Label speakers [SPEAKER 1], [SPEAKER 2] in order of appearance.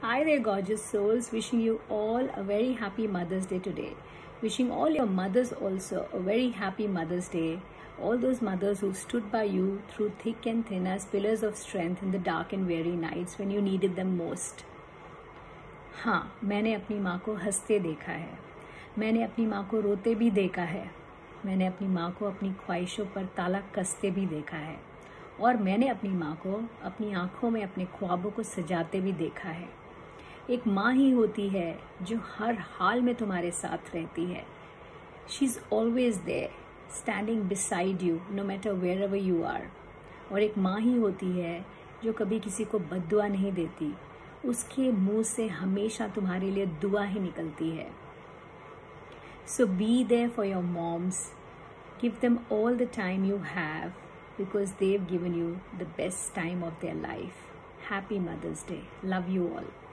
[SPEAKER 1] Hi there, gorgeous souls. Wishing you all a very happy Mother's Day today. Wishing all your mothers also a very happy Mother's Day. All those mothers who stood by you through thick and thin as pillars of strength in the dark and weary nights when you needed them most. हाँ, मैंने अपनी माँ को हंसते देखा है. मैंने अपनी माँ को रोते भी देखा है. मैंने अपनी माँ को अपनी ख्वाहिशों पर ताला कसते भी देखा है. और मैंने अपनी माँ को अपनी आँखों में अपने ख्वाबों को सजाते भी देखा है. एक माँ ही होती है जो हर हाल में तुम्हारे साथ रहती है. She is always there, standing beside you no matter where ever you are. और एक माँ ही होती है जो कभी किसी को बद्दुआ नहीं देती. उसके मुंह से हमेशा तुम्हारे लिए दुआ ही निकलती है. So be there for your moms. Give them all the time you have because they've given you the best time of their life. Happy Mother's Day. Love you all.